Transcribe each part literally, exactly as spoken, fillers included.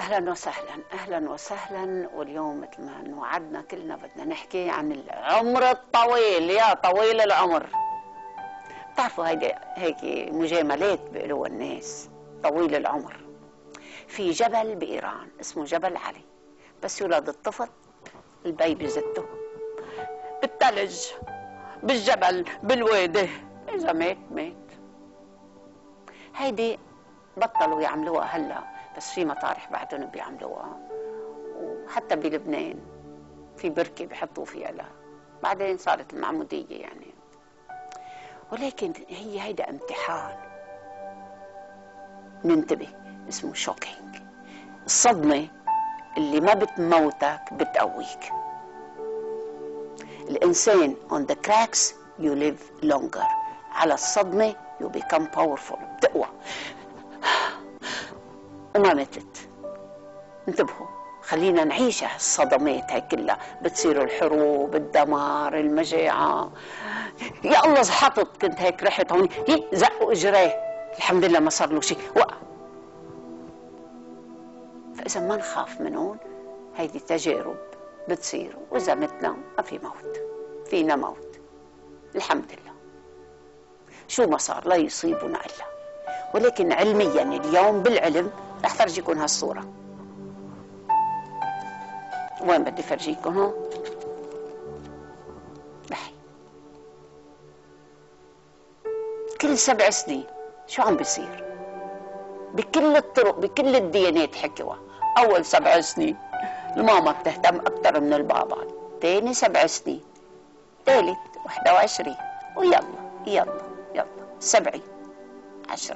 أهلا وسهلا أهلا وسهلا. واليوم مثل ما أنه وعدنا كلنا بدنا نحكي عن العمر الطويل. يا طويل العمر، بتعرفوا هيدي هيك مجاملات بيقولوها الناس، طويل العمر. في جبل بإيران اسمه جبل علي، بس يولد الطفل البيبي زته بالثلج بالجبل بالوادي، إذا مات مات. هيدي بطلوا يعملوها هلا، بس في مطارح بعدهم بيعملوها، وحتى بلبنان في بركة بيحطوا فيها لها، بعدين صارت المعمودية يعني. ولكن هي هيدا امتحان، ننتبه، اسمه شوكينج. الصدمة اللي ما بتموتك بتقويك. الإنسان on the cracks you live longer. على الصدمة you become powerful، بتقوى وما ماتت. انتبهوا، خلينا نعيش هالصدمات هاي كلها. بتصير الحروب، الدمار، المجاعة. يا الله زحطت، كنت هيك رحت هون زقوا اجريه، الحمد لله ما صار له شيء، وقع. فإذا ما نخاف منهم، هيدي تجارب بتصير، وإذا متنا ما في موت، فينا موت الحمد لله. شو ما صار لا يصيبنا إلا. ولكن علميا اليوم بالعلم رح فرجيكم هالصورة. وين بدي فرجيكم؟ هون بحي. كل سبع سنين شو عم بيصير؟ بكل الطرق بكل الديانات حكوا. أول سبع سنين الماما بتهتم أكثر من البابا، ثاني سبع سنين، ثالث واحدة وعشرين، ويلا يلا يلا سبعين، عشرة.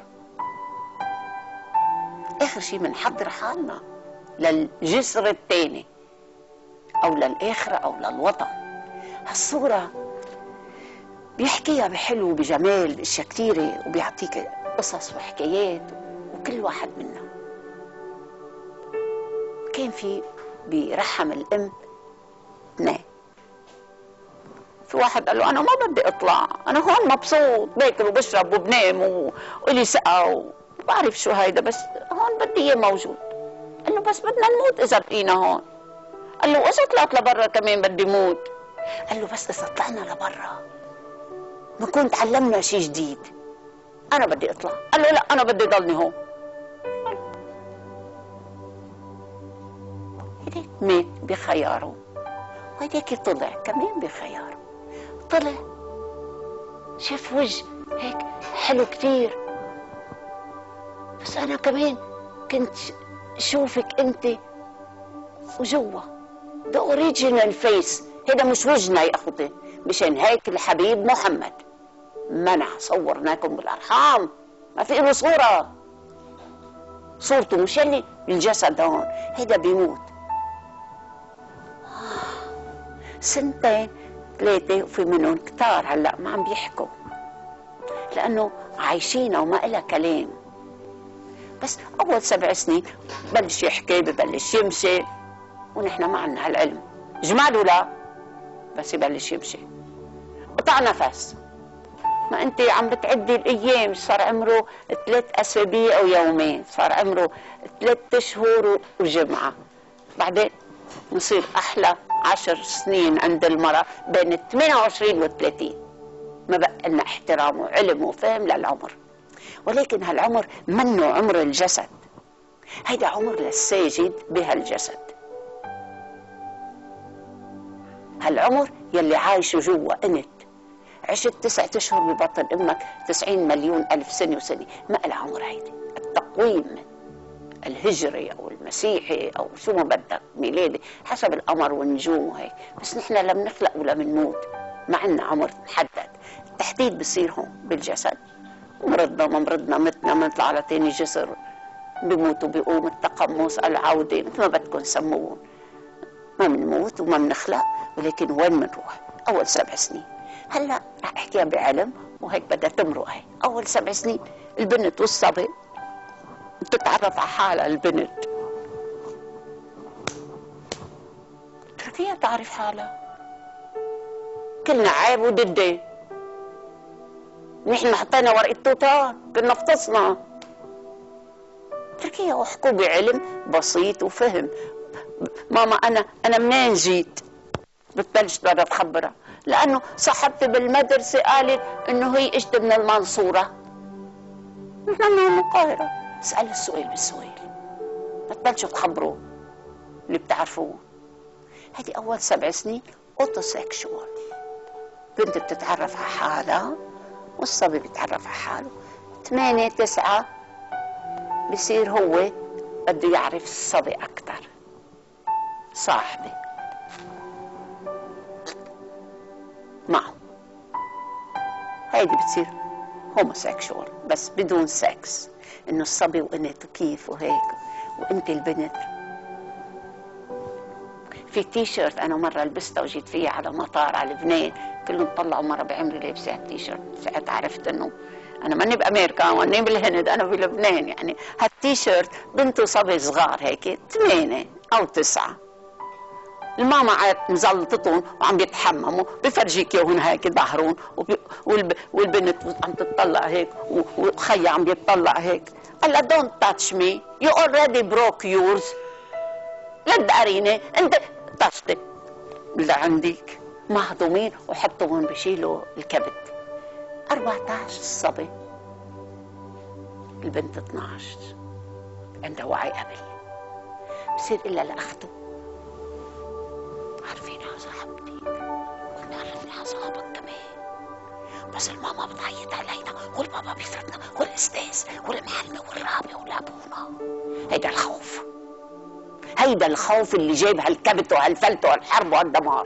آخر شيء بنحضر حالنا للجسر الثاني أو للآخرة أو للوطن. هالصورة بيحكيها بحلو وبجمال اشياء كثيرة، وبيعطيك قصص وحكايات، وكل واحد منا. كان في برحم الأم اثنين. في واحد قال له أنا ما بدي أطلع، أنا هون مبسوط، باكل وبشرب وبنام وإلي ثقة وبعرف شو هيدا، بس هون بدي إياه موجود. قال له بس بدنا نموت إذا بقينا هون. قال له وإذا طلعت لبرا كمان بدي موت. قال له بس إذا طلعنا لبرا بنكون تعلمنا شيء جديد. أنا بدي أطلع. قال له لا، أنا بدي ضلني هون. هيديك مات بخياره، وهيديك طلع كمان بخياره. طلع شاف وجه هيك حلو كتير، بس أنا كمان كنت شوفك أنت وجوا the original face. هيدا مش وجهنا يا أخوتي، مشان هيك الحبيب محمد منع صورناكم بالأرحام، ما في له صورة، صورته مش اللي الجسد هون، هيدا بيموت. سنتين ثلاثة، وفي منهم كتار هلا ما عم بيحكوا لأنه عايشين وما إلها كلام. بس أول سبع سنين ببلش يحكي، ببلش يمشي، ونحن ما عنا هالعلم. جماله لا، بس يبلش يمشي. قطع نفس، ما أنت عم بتعدي الأيام، صار عمره ثلاث أسابيع أو يومين، صار عمره ثلاث أشهر وجمعة. بعدين نصير أحلى عشر سنين عند المرأة بين ثمانية وعشرين وثلاثين. ما بقى لنا احترام وعلم وفهم للعمر. ولكن هالعمر منه عمر الجسد، هيدا عمر للساجد بهالجسد. هالعمر يلي عايشه جوا انت. عشت تسعة اشهر ببطن امك تسعين مليون الف سنه وسنه، ما لها عمر. هيدي التقويم الهجري او المسيحي او شو ما بدك، ميلادي، حسب القمر والنجوم وهيك. بس نحن لا بنخلق ولا بنموت، ما عندنا عمر محدد. التحديد بصير هون بالجسد، ومرضنا ما مرضنا، متنا بنطلع على ثاني جسر، بموت وبيقوم، التقمص، العوده، مثل ما بدكم سموهم. ما بنموت وما بنخلق، ولكن وين بنروح؟ اول سبع سنين. هلا رح احكيها بعلم، وهيك بدها تمرق. هي اول سبع سنين البنت والصبي بتتعرف على حالها. البنت كيف تعرف حالها؟ كلنا عيب وضدي. نحن حطينا ورقة توتان، كنا فطسنا. اتركيها واحكوا بعلم بسيط وفهم. ماما انا انا منين جيت؟ بتبلش بدها تخبرها، لانه صاحبتي بالمدرسه قالت انه هي اجت من المنصوره. نحن من القاهره. اسال السؤال بالسؤال، بتبلشوا تخبروا اللي بتعرفوه. هذه اول سبع سنين اوتوسيكشوال، بنت بتتعرف على حالها والصبي بيتعرف على حاله. ثمانية تسعة بصير هو بده يعرف الصبي اكثر، صاحبي معه. هيدي بتصير هوموسيكشوال بس بدون سكس، انه الصبي وانت وكيف وهيك، وانت البنت. في تي شيرت انا مره لبستها وجيت فيها على مطار على لبنان، كلهم طلعوا مره بعمري لابسه التي شيرت، ساعتها عرفت انه انا ماني بامريكا واني بالهند، انا بلبنان. يعني هالتي شيرت بنت وصبي صغار هيك ثمانية او تسعة، الماما عاد مزلطتهم وعم بيتحمموا، بفرجيك اياهم هيك ظهرهم، والب... والبنت عم تطلع هيك وخيا عم بيطلع هيك. قال لها دونت تاتش مي يو اوريدي بروك يورز، لا تداريني انت طشتي اللي عندك. مهضومين وحطوهم بشيلوا الكبت. أربعة عشر الصبي، البنت اثنعش، عندها وعي قبل. بصير إلا لأخته عارفين على صاحبتي ونعرفني على صاحبك كمان، بس الماما بتعيط علينا والبابا بيفرضنا والاستاذ والمعلمة والرابع والابونا. هيدا الخوف، هيدا الخوف اللي جايب هالكبت وهالفلت وهالحرب وهالدمار.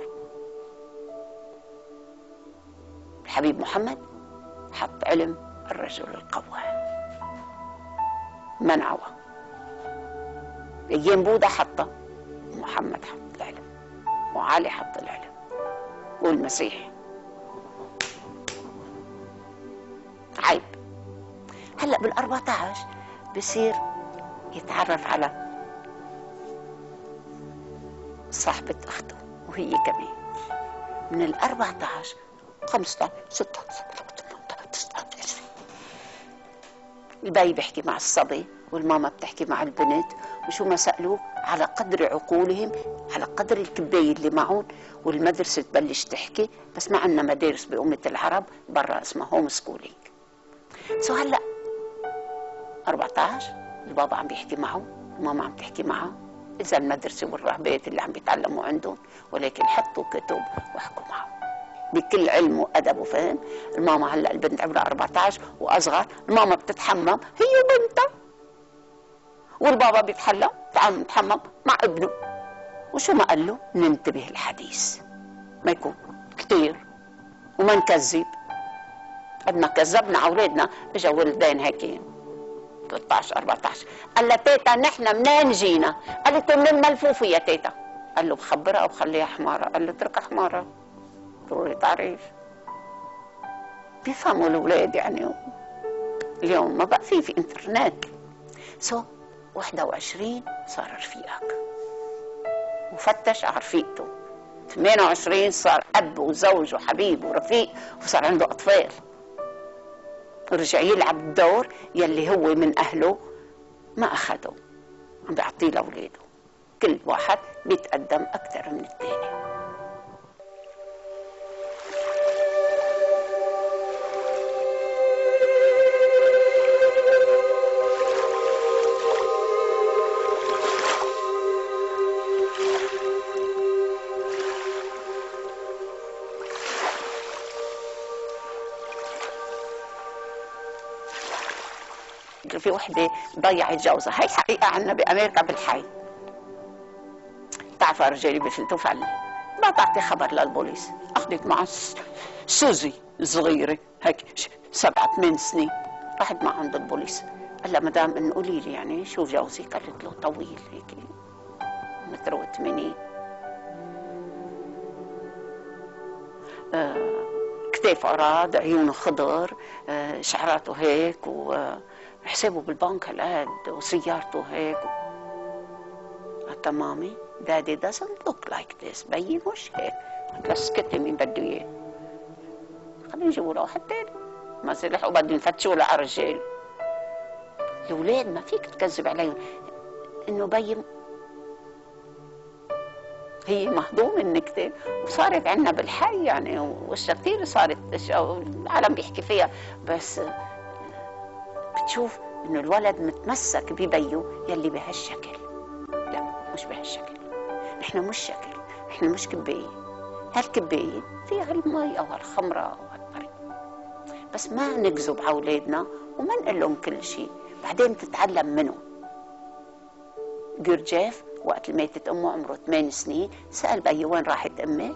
الحبيب محمد حط علم الرجل القوام، منعوه. ايام بوذا حطه، محمد حط العلم، وعلي حط العلم، والمسيح. عيب. هلا بالأربعة عشر بصير يتعرف على صاحبة أخته وهي كمان. من الأربعة عشر خمسة عشر ستة عشر سبعة عشر تسعة عشر الباي بيحكي مع الصبي والماما بتحكي مع البنت، وشو ما سألوه على قدر عقولهم، على قدر الكباية اللي معهم. والمدرسة تبلش تحكي، بس ما عندنا مدارس بأمة العرب برا اسمها هوم سكولينج. سو هلا أربعة عشر البابا عم بيحكي معه، الماما عم تحكي معه، إذا المدرسة والرهبات اللي عم بيتعلموا عندهم، ولكن حطوا كتب واحكوا معه بكل علم وأدب وفهم. الماما هلا البنت عمرها أربعة عشر وأصغر، الماما بتتحمم هي وبنتها، والبابا بيتحلم تعال نتحمم مع ابنه. وشو ما قال له ننتبه الحديث، ما يكون كتير وما نكذب. قد ما كذبنا على اولادنا، اجا ولدين هيك ثلاثة عشر أربعة عشر، قال لها تيتا نحن منين جينا؟ قالت له من الملفوفه يا تيتا. قال له بخبرها او خليها حماره؟ قال له اتركها حماره، ضروري تعريف. بيفهموا الاولاد يعني. اليوم ما بقى في في انترنت. سو واحد وعشرين صار رفيقك وفتش على رفيقته. ثمانية وعشرين صار اب وزوج وحبيب ورفيق وصار عنده اطفال، رجع يلعب الدور يلي هو من اهله ما اخذه، عم بيعطيه لاولاده. كل واحد بيتقدم اكثر من الثاني. في وحده ضيعت جوزها، هي حقيقه عندنا بامريكا بالحي. بتعرفوا رجالي بفلتوا فل، ما تعطي خبر للبوليس. اخذت معها سوزي صغيره هيك سبعة ثمان سنين، راحت معها عند البوليس. قال لها مدام انه قولي لي يعني شو جوزي؟ قالت له طويل هيك متر وثمانين، آه كتافه عراض، عيونه خضر، آه شعراته هيك، وحسابه بالبنك هالقد، وسيارته هيك. قالت مامي دادي doesn't look like this، بيي مش هيك. قلت لها اسكتي مين بده اياه؟ خلينا نجيبوا له واحد تاني. ما لحقوا بدهم يفتشوا له على الرجال. الأولاد ما فيك تكذب عليهم إنه بي هي مهضومة النكتة، وصارت عندنا بالحي يعني، واشياء كثير صارت، اشياء العالم بيحكي فيها، بس بتشوف إنه الولد متمسك ببيه يلي بهالشكل. لا، مش بهالشكل، نحن مش شكل، نحن مش كباية. هالكباية فيها المي أو هالخمرة أو هالطريق، بس ما نكذب على أولادنا وما نقول لهم كل شيء، بعدين تتعلم منه. جورجيف وقت ماتت أمه عمره ثمان سنين سأل بي وين راحت أمي؟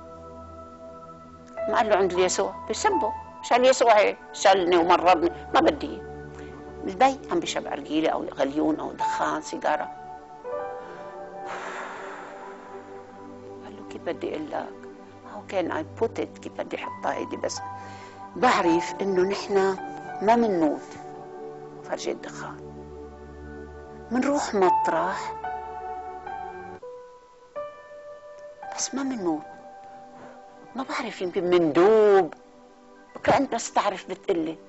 ما قال له عند يسوع، بسبه شال يسوع هيك شالني ومرضني، ما بدي. البي عم بيشرب أرجيلة أو غليون أو دخان سيجارة. قال له كيف بدي أقول لك؟ هو كان أي بوتت، كيف بدي أحطها إيدي، بس بعرف إنه نحن ما منموت فرجة دخان، منروح مطرح بس ما منموت. ما بعرف، يمكن مندوب، وكأنت بس تعرف بتقلي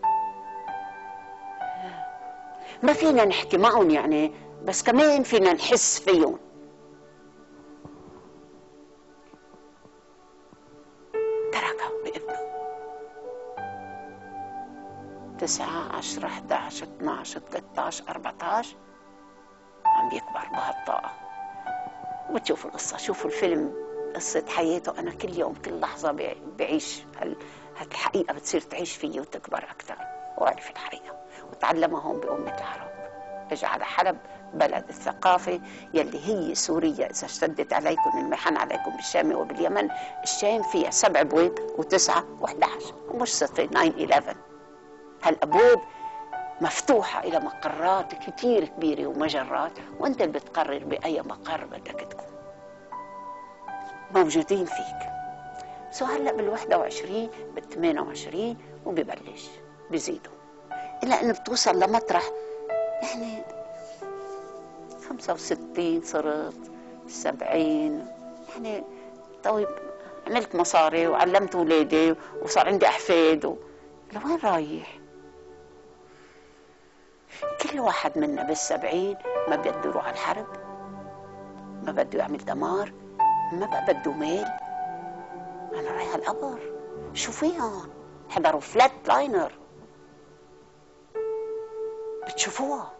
ما فينا نحكي معهم يعني، بس كمان فينا نحس فيهم. تركها بابنه تسعة عشرة إحدى عشر اثني عشر ثلاثة عشر أربعة عشر عم بيكبر بهالطاقة. وبتشوفوا القصة، شوفوا الفيلم، قصة حياته. أنا كل يوم كل لحظة بعيش هالحقيقة، بتصير تعيش فيه وتكبر أكثر وأعرف الحقيقة. وتعلمها هون بأمة العرب، اجى على حلب بلد الثقافة يلي هي سوريا. إذا اشتدت عليكم المحن عليكم بالشام وباليمن، الشام فيها سبع أبواب وتسعة وإحدى عشر، ومش صفر تسعة إحدى عشر. هالأبواب مفتوحة إلى مقرات كتير كبيرة ومجرات، وأنت اللي بتقرر بأي مقر بدك تكون. موجودين فيك. سو هلا بالوحدة وعشرين بالثمانية وعشرين وببلش بزيدوا إلا إنه بتوصل لمطرح يعني خمسة وستين صرت سبعين يعني. طيب عملت مصاري وعلمت أولادي وصار عندي أحفاد و... لوين رايح؟ كل واحد منا بالسبعين ما بده يروح على الحرب، ما بده يعمل دمار، ما بقى بده مال. أنا رايح على القبر. شو فيها؟ حضروا فلات لاينر، بتشوفوها،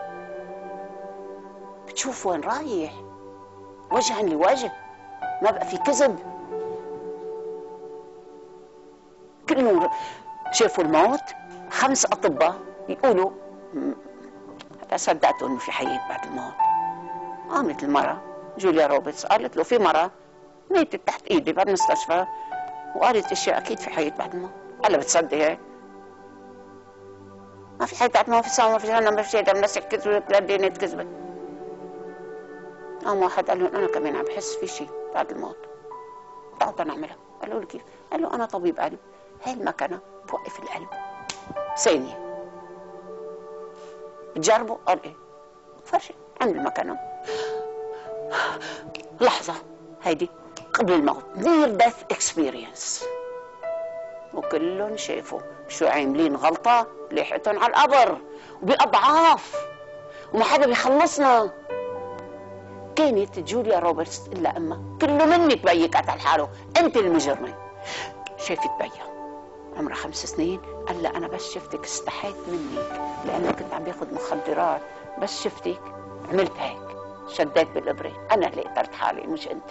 بتشوفوا وين رايح وجها لوجه، ما بقى في كذب. كلهم شافوا الموت. خمس أطباء يقولوا هلا صدقتوا إنه في حياة بعد الموت. قامت المرأة جوليا روبرتس قالت له في مرأة ماتت تحت إيدي بالمستشفى وقالت اشياء اكيد في حياة بعد الموت. قال له بتصدق هيك؟ ما في حياة بعد الموت، في سما، ما في جهنم، ما في شيء، الناس كذبت، لا دينة كذبت. قام واحد قال له انا كمان عم بحس في شيء بعد الموت، تعالوا نعملها. قالوا له كيف؟ قال له انا طبيب قلب، هاي المكنة بوقف القلب ثانية، بتجربوا؟ قال ايه؟ فرشة عند المكنة لحظة، هيدي قبل الموت، near death experience. وكلهم شافوا شو عاملين غلطة لحقتهم على القبر وبأضعاف وما حدا بيخلصنا. كانت جوليا روبرتس إلا أمها كله منك بيك قتل حاله، أنت المجرمة. شافت بيها عمرها خمس سنين، قال لها أنا بس شفتك استحيت منك لأنه كنت عم باخذ مخدرات، بس شفتك عملت هيك، شديت بالإبرة، أنا اللي قتلت حالي مش أنت.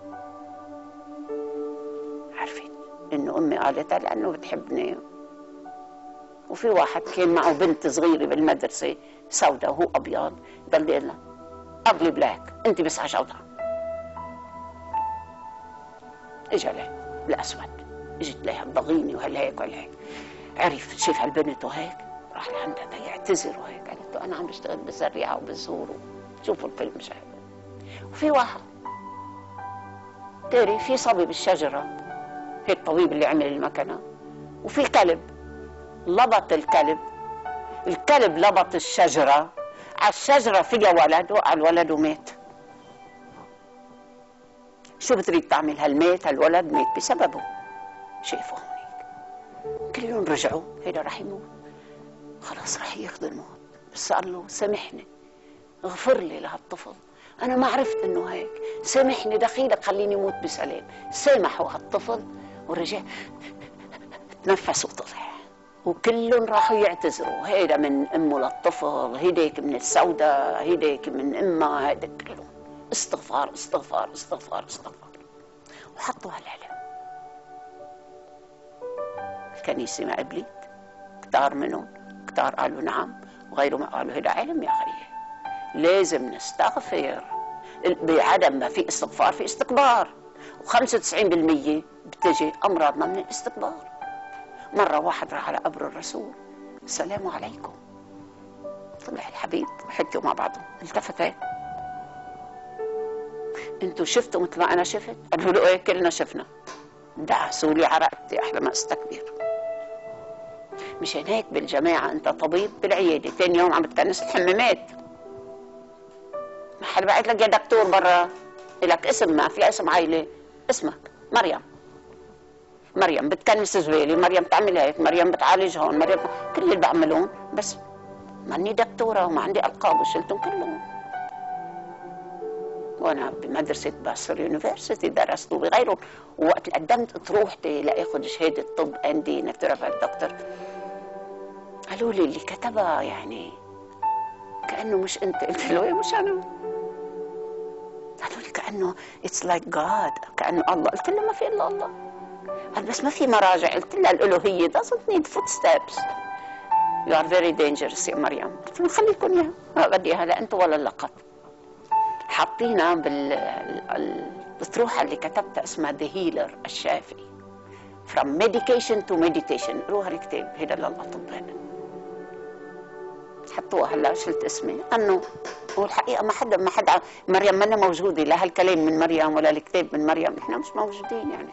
عرفت إنه أمي قالتها لأنه بتحبني. وفي واحد كان معه بنت صغيرة بالمدرسة سوداء وهو أبيض، ضل يقول لها أغلي بلاك، أنت بس على جودها. إجا له الأسود، إجت لها الضغينة وهالهيك وهالهيك. عرف شاف هالبنت وهيك، راح لعندها يعتذر وهيك، قالت له أنا عم بشتغل بالزريعة وبالزهور. شوفوا الفيلم مشاهد. وفي واحد تاري في صبي بالشجرة، هيك الطبيب اللي عمل المكنة، وفي كلب لبط الكلب، الكلب لبط الشجرة، على الشجرة فيها ولد، وقع الولد ومات. شو بتريد تعمل؟ هالمات هالولد مات بسببه. شايفوا هونيك كلهم رجعوا، هيدا رح يموت، خلاص رح ياخذ الموت، بس قال له سامحني، اغفر لي لهالطفل، أنا ما عرفت إنه هيك، سامحني دخيلك خليني موت بسلام. سامحوا هالطفل ورجع تنفس وطلع، وكلهم راحوا يعتذروا، هيدا من أمه للطفل، هيديك من السوداء، هيديك من أمها، هيدا كلهم استغفار استغفار استغفار استغفار. وحطوا هالعلم. الكنيسة ما قبلت، كتار منهم كتار قالوا نعم، وغيرهم قالوا هيدا علم يا خيي، لازم نستغفر. بعدم ما في استغفار في استكبار، وخمسة وتسعين بالمية بتجي أمراضنا من الاستكبار. مرة واحد راح على قبر الرسول، السلام عليكم، طلع الحبيب وحكوا مع بعضهم، التفت هيك، انتوا شفتوا مثل ما انا شفت؟ قالوا له ايه كلنا شفنا. دعسوا لي عرقتي احلى ما استكبر. مشان هيك بالجماعة انت طبيب بالعيادة، ثاني يوم عم بتكنس الحمامات، ما حدا بعت لك يا دكتور برا، لك اسم، ما في اسم عائلة، اسمك مريم، مريم بتكنس زبالة، مريم بتعمل هيك، مريم بتعالج هون، مريم، كل اللي بعملهم، بس ماني دكتورة وما عندي ألقاب وشلتهم كلهم. وانا بمدرسه باستر يونيفرسيتي درست وبغيره، ووقت قدمت تروح لاخذ شهاده طب عندي ناتورال دكتور، قالوا لي اللي كتبها يعني كانه مش انت. قلت له ايه مش انا؟ قالوا لي كانه اتس لايك جاد، كانه الله. قلت له ما في الا الله. قال بس ما في مراجع. قلت له الالوهيه doesn't need footsteps, you are very dangerous يا مريم. قلت له خليكم اياها، ما بدي اياها لا انت ولا اللقب. حاطينا بالطروحه اللي كتبتها اسمها ذا هيلر، الشافي، from medication to meditation، روها الكتاب هذا للاطباء. حطوها هلا شلت اسمي انه هو الحقيقه ما حدا ما حدا مريم منا موجوده، لا هالكلام من مريم ولا الكتاب من مريم، احنا مش موجودين يعني.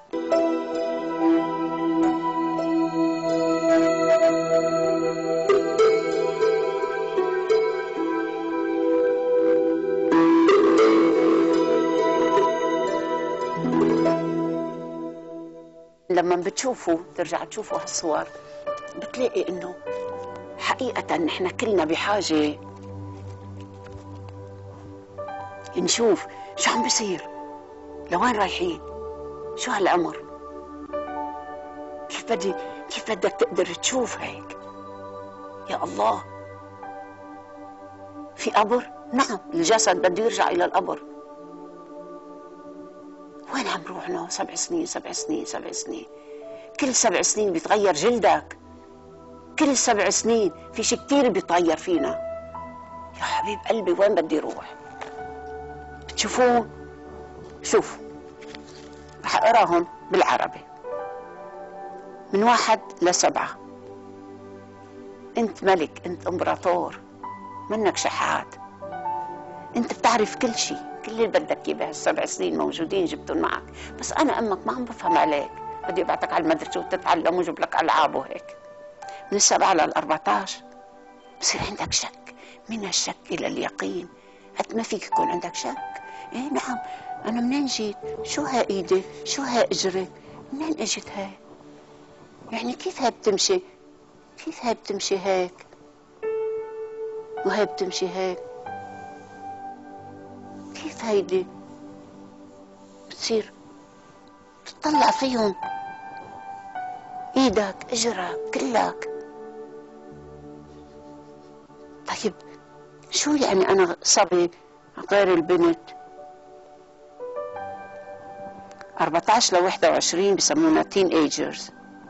لما بتشوفوا ترجع تشوفوا هالصور بتلاقي انه حقيقة نحن كلنا بحاجة نشوف شو عم بيصير، لوين رايحين، شو هالأمر، كيف بدي كيف بدك تقدر تشوف هيك. يا الله، في قبر؟ نعم، الجسد بده يرجع إلى القبر. وين عم روحنا؟ سبع سنين سبع سنين سبع سنين، كل سبع سنين بيتغير جلدك، كل سبع سنين في شيء كثير بيتغير فينا. يا حبيب قلبي وين بدي روح؟ بتشوفون؟ شوف رح اقراهم بالعربي من واحد لسبعة. انت ملك، انت امبراطور، منك شحات، انت بتعرف كل شيء، كل اللي بدك اياه بهالسبع سنين موجودين جبتهم معك، بس انا امك ما عم بفهم عليك، بدي ابعتك على المدرسه وتتعلم وجيب لك العاب وهيك. من السبعه للأربعتاعش بصير عندك شك، من الشك الى اليقين. قد ما فيك يكون عندك شك. ايه نعم، انا منين جيت؟ شو ها ايدي؟ شو ها اجري؟ منين اجت هاي؟ يعني كيف هاي بتمشي؟ كيف هاي بتمشي هيك؟ وهاي بتمشي هيك؟ كيف هيدي؟ بتصير تطلع فيهم ايدك اجرك كلك. طيب شو يعني انا صبي غير البنت؟ أربعتاعش ل واحد وعشرين بسمونا تين ايجرز،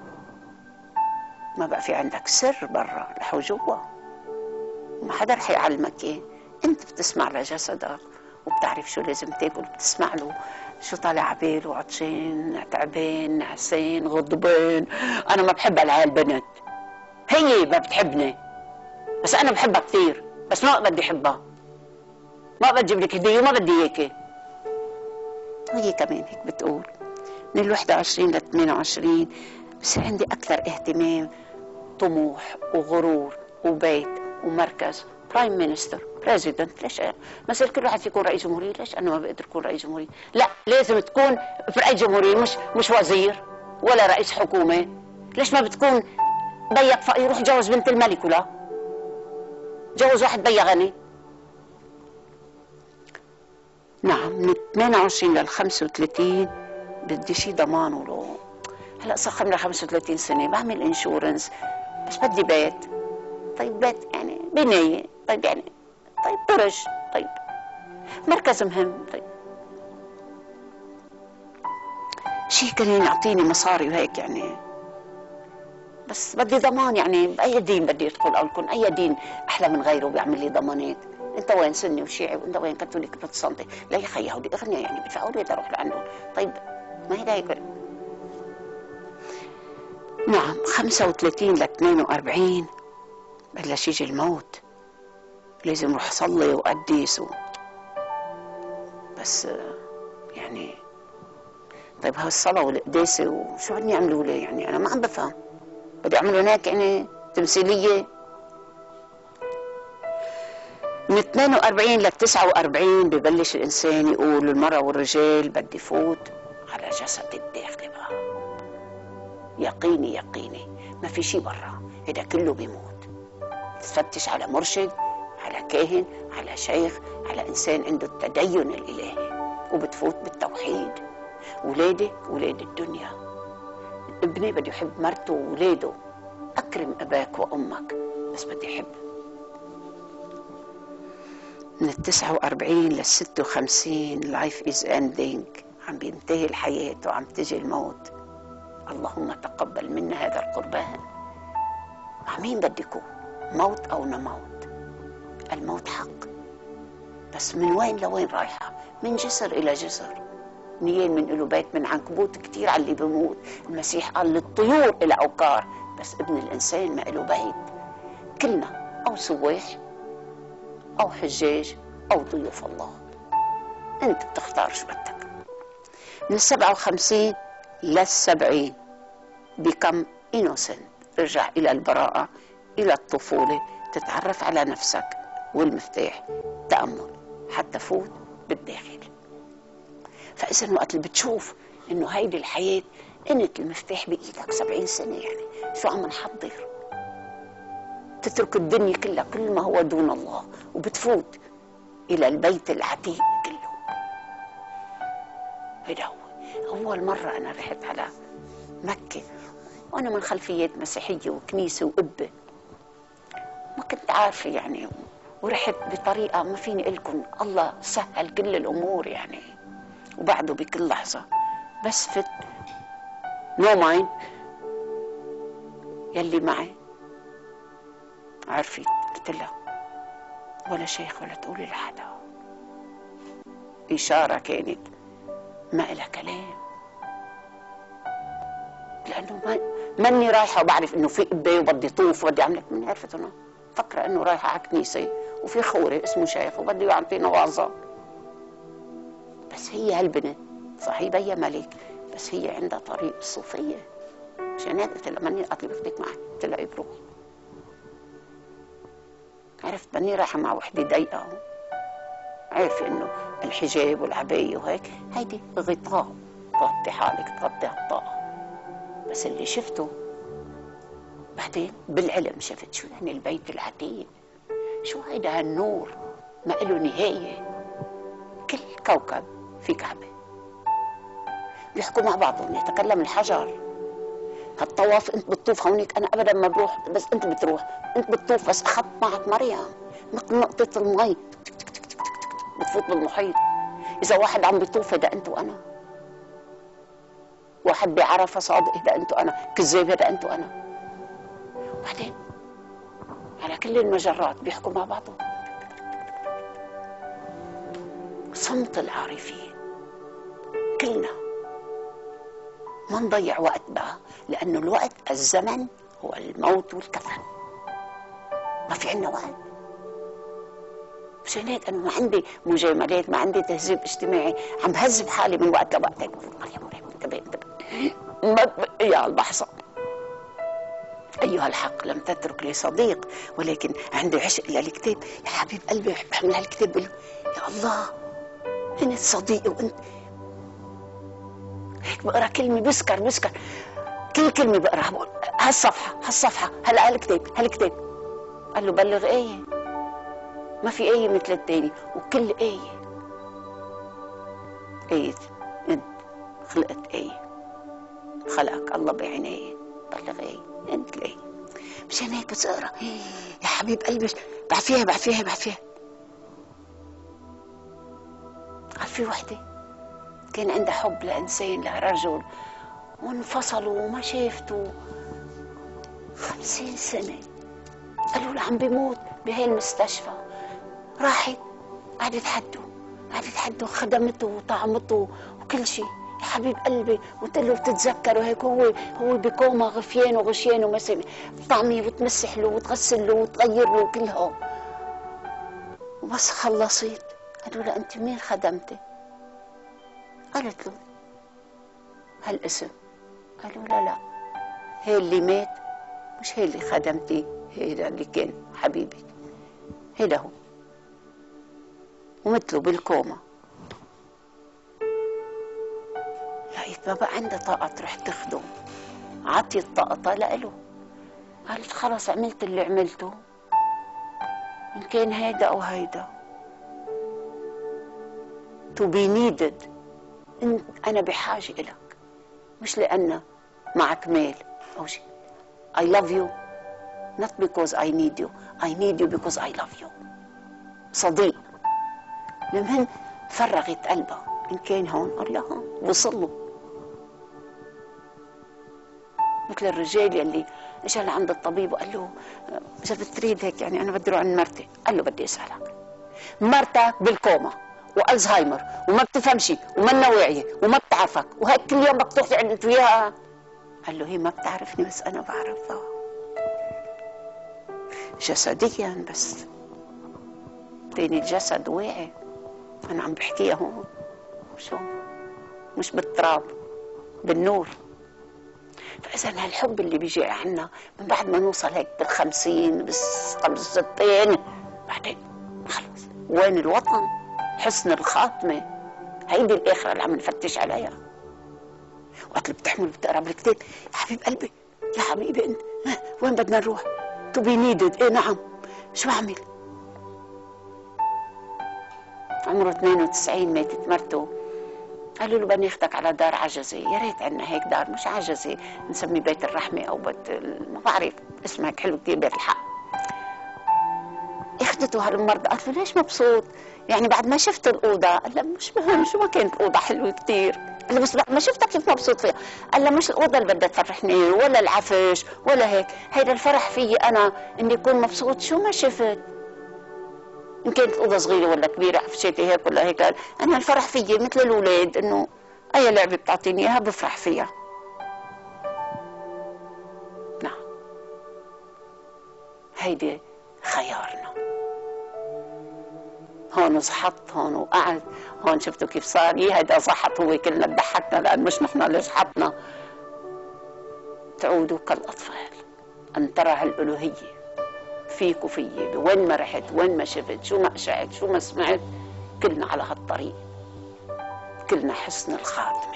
ما بقى في عندك سر برا، رحوا جوا وما حدا رح يعلمك ايه. انت بتسمع لجسدك وبتعرف شو لازم تاكل، بتسمع له شو طالع عباله، عطشان، تعبان، نعسان، غضبان. انا ما بحب العيال بنت، هي ما بتحبني بس انا بحبها كثير، بس ما بدي احبها، ما بدي اجيب لك هديه وما بدي اياكي. وهي كمان هيك بتقول. من ال واحد وعشرين ل ثمانية وعشرين بصير عندي اكثر اهتمام، طموح وغرور وبيت ومركز، برايم مينستر، بريزيدنت. ليش مثل كل واحد يكون رئيس جمهورية؟ ليش انا ما بقدر اكون رئيس جمهورية؟ لا، لازم تكون رئيس جمهورية، مش مش وزير ولا رئيس حكومة. ليش ما بتكون ضيق فقير يروح يتجوز بنت الملك؟ ولا تجوز واحد بيا غني. نعم، من ثمانية وعشرين لل خمسة وثلاثين بدي شي ضمان ولو هلا صار عمري خمسة وثلاثين سنة، بعمل انشورنس، بس بدي بيت. طيب بيت يعني بناية، طيب يعني طيب برج، طيب مركز مهم، طيب شي كان يعطيني مصاري وهيك يعني، بس بدي ضمان. يعني بأي دين بدي ادخل او يكون اي دين احلى من غيره بيعمل لي ضمانات؟ انت وين سني وشيعي وانت وين كاثوليك بروتستانتي؟ لا يا خيي هودي اغنياء يعني بدفعوا لي اروح لعندهم. طيب ما هي هيك. نعم، خمسة وثلاثين ل اثنين وأربعين بلش يجي الموت، لازم اروح اصلي وقدس و... بس يعني طيب هالصلاة والقداسة وشو بدي يعملوا لي؟ يعني انا ما عم بفهم، بدي اعمل هناك يعني تمثيلية؟ من اثنين وأربعين ل تسعة وأربعين ببلش الانسان يقول للمرأة والرجال بدي فوت على جسد الداخلي بقى. يقيني يقيني ما في شيء برا، هذا كله بيموت. تفتش على مرشد، على كاهن، على شيخ، على انسان عنده التدين الالهي، وبتفوت بالتوحيد. ولادي ولاد الدنيا، ابني بده يحب مرته وولاده، اكرم اباك وامك، بس بدي يحب. من التسعة وأربعين للستة وخمسين لايف از اندينج، عم بينتهي الحياة وعم تجي الموت. اللهم تقبل منا هذا القربان. مع مين بدي يكون؟ موت او نموت؟ الموت حق، بس من وين لوين رايحة؟ من جسر الى جسر. نيين من له بيت من عنكبوت كتير على اللي بموت. المسيح قال للطيور الى اوكار، بس ابن الانسان ما له بيت. كلنا او سواح او حجاج او ضيوف الله، انت بتختار شو بدك. من السبعة وخمسين للسبعين become innocent، رجع الى البراءة، الى الطفولة، تتعرف على نفسك، والمفتاح تأمل حتى فوت بالداخل. فإذا وقت اللي بتشوف انه هيدي الحياة انت المفتاح بايدك سبعين سنة، يعني شو عم نحضر؟ تترك الدنيا كلها كل ما هو دون الله وبتفوت الى البيت العتيق كله. هيدا هو. اول مرة انا رحت على مكة وانا من خلفيات مسيحية وكنيسة وقبة، ما كنت عارفة يعني، ورحت بطريقة ما فيني لكم الله سهل كل الامور يعني، وبعده بكل لحظة بس فت نو مايند يلي معي عرفت. قلت لها ولا شيخ ولا تقولي لحدا، إشارة كانت ما إلها كلام، لأنه ما ماني رايحة وبعرف إنه في قبة وبدي طوف وبدي أعمل. من عرفت أنا فكرة إنه رايحة على كنيسة وفي خوري اسمه شيخ وبده يعطينا وعظة. بس هي هالبنت صحيح بيا ملك، بس هي عندها طريق الصوفية. عشان هيك قلت لها ماني قاتلة بفتك معي. قلت لها إيه بروح. عرفت ماني رايحة مع وحدة ضيقة، عارفة إنه الحجاب والعباية وهيك هيدي غطاء تغطي حالك، تغطي هالطاقة. بس اللي شفته بعدين بالعلم شفت شو يعني البيت العتيق، شو هيدا هالنور ما له نهاية. كل كوكب في كعبة بيحكوا مع بعضهم، يتكلم الحجر. هالطواف انت بتطوف هونيك، انا ابدا ما بروح، بس انت بتروح، انت بتطوف بس اخذت معك مريم مثل نقطة المي بتفوت بالمحيط. اذا واحد عم بيطوف هذا انت وانا، واحد بعرفة صادق هذا انت وانا، كذاب هذا انت وانا. وبعدين على كل المجرات بيحكوا مع بعضهم. صمت العارفين. كلنا ما نضيع وقت بقى، لأنه الوقت الزمن هو الموت والكفن. ما في عنا وقت. مشان هيك أنا ما عندي مجاملات، ما عندي تهذيب اجتماعي، عم بهذب حالي من وقت لوقت. هيك مريم مريم انتبه انتبه يا اللحظة. أيها الحق لم تترك لي صديق، ولكن عندي عشق للكتاب. يا حبيب قلبي بحمل هالكتاب بقول يا الله انت صديقي. وانت هيك بقرا كلمه بسكر بسكر كل كلمه بقراها بقول هالصفحه هالصفحه هلا هالكتاب هالكتاب. قال له بلغ ايه؟ ما في آية مثل التاني، وكل آية آية. أنت خلقت آية، خلقك الله بعناية، بلغ آية، أنت الآية. مشان هيك بس اقرا يا حبيب قلبي، بعفيها بعفيها بعفيها. قال في وحدة كان عندها حب لإنسان، لرجل، وانفصلوا وما شافته خمسين سنة. قالوا له عم بيموت بهي المستشفى. راحت قعدت حده، قعدت حده، خدمته وطعمته وكل شيء. يا حبيب قلبي، وتقول له بتتذكر وهيك، هو هو بكوما غفيان وغشيان ومسك طعميه وتمسح له وتغسل له وتغير له كلها. وبس خلصت قالوا لها انت مين خدمتي؟ قالت له هالاسم. قالوا لا لا، هي اللي مات مش هي اللي خدمتي، هي اللي كان حبيبك، هيدا هو ومثله بالكوما. لقيت ما بقى عندها طاقة تروح تخدم، عطيت طاقتها لإله. قالت خلص عملت اللي عملته، إن كان هيدا أو هيدا. to be needed. أنا بحاجة إلك، مش لأن معك مال أو شيء. I love you not because I need you, I need you because I love you. صديق. لمن فرغت قلبها، إن كان هون قال لها هون، وصل له. مثل الرجال يلي اجى لعند الطبيب وقال له اذا بتريد هيك يعني انا بدي اروح عند مرتي. قال له بدي اسالك، مرتك بالكوما والزهايمر وما بتفهمش ومنا واعيه وما بتعرفك وهيك كل يوم بدك تروح عند وياها. قال له هي ما بتعرفني بس انا بعرفها جسديا، بس تاني الجسد واعي. انا عم بحكيها هون شو، مش بالتراب، بالنور. فإذا هالحب اللي بيجي عنا من بعد ما نوصل هيك بالخمسين بالستين، بعدين خلص وين الوطن؟ حسن الخاتمة، هيدي الآخرة اللي عم نفتش عليها. وقت اللي بتحمل بتقرا بالكتاب يا حبيب قلبي، يا حبيبي انت وين بدنا نروح؟ تو بي نيدد. ايه نعم، شو بعمل؟ عمره اثنين وتسعين ماتت مرته. قالوا له بدي اخدك على دار عجزه. يا ريت عندنا هيك دار، مش عجزه، نسمي بيت الرحمه او بيت ما بعرف اسمها هيك حلو كثير، بيت الحق. اخذته هالمرضى. قالت له ليش مبسوط؟ يعني بعد ما شفت الاوضه؟ قال له مش مهم، شو ما كانت الاوضه حلوه كثير. قال له بس بعد ما شفتك كيف مبسوط فيها؟ قال له مش الاوضه اللي بدها تفرحني ولا العفش ولا هيك، هيدا الفرح فيي انا اني اكون مبسوط شو ما شفت، إن كانت الأوضة صغيرة ولا كبيرة، عفشتي هيك ولا هيك. أنا الفرح فيي مثل الأولاد، إنه أي لعبة بتعطيني إياها بفرح فيها. نعم، هيدي خيارنا. هون زحط، هون وقعد، هون شفتوا كيف صار. يي هيدا زحط، هو كلنا ضحكنا لأن مش نحن اللي زحطنا. تعودوا كالأطفال أن ترى هالألوهية فيك وفيي، وين ما رحت، وين ما شفت، شو ما شعت، شو ما سمعت، كلنا على هالطريق، كلنا حسن الخاتمة.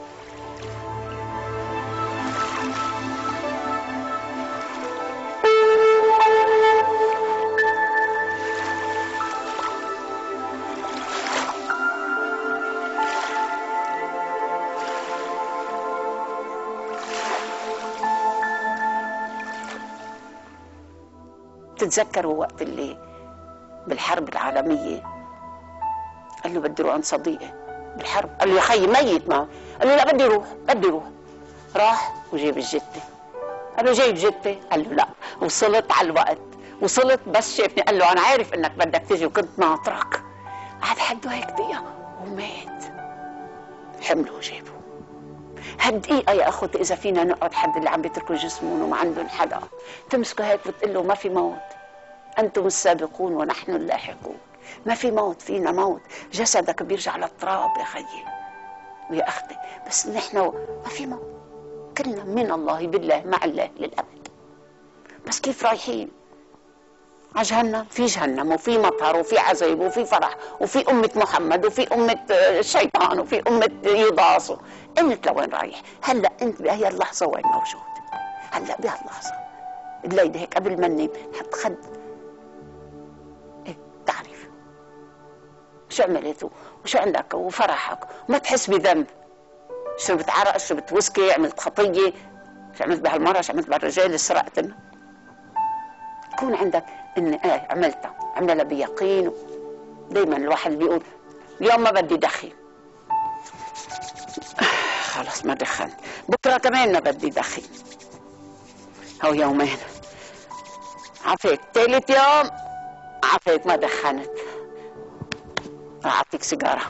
تتذكروا وقت اللي بالحرب العالمية قال له بدي اروح عند صديقي بالحرب. قال له يا خيي ميت معه. قال له لا بدي اروح بدي اروح. راح وجيب الجتة. قال له جايب جتة؟ قال له لا. وصلت على الوقت، وصلت بس شافني قال له انا عارف انك بدك تجي وكنت ناطرك. قعد حده هيك دقيقة ومات. حمله وجابه. هالدقيقة يا اخوتي اذا فينا نقعد حد اللي عم بيتركوا جسمهم وما عندهم حدا، تمسكوا هيك وتقول له ما في موت، انتم السابقون ونحن اللاحقون. ما في موت، فينا موت، جسدك بيرجع للتراب يا خيي ويا اختي، بس نحن ما في موت، كلنا من الله بالله مع الله للابد. بس كيف رايحين على جهنم؟ في جهنم وفي مطر وفي عذاب وفي فرح وفي أمة محمد وفي أمة الشيطان وفي أمة يضاص. انت لوين رايح؟ هلا انت بهي اللحظة وين موجود؟ هلا بهاللحظة الليلة هيك قبل ما ننام حط خد إيه؟ تعال شو عملت وشو عندك وفرحك وما تحس بذنب. شربت عرق، شربت ويسكي، عملت خطيه، شو عملت بهالمره، شو عملت بهالرجال اللي سرقتنا. يكون عندك ان ايه عملتها، عملها بيقين. دائما الواحد بيقول اليوم ما بدي دخن، خلص ما دخنت، بكره كمان ما بدي دخن، هو يومين عفيت، ثالث يوم عفيت ما دخنت، راح اعطيك سيجاره.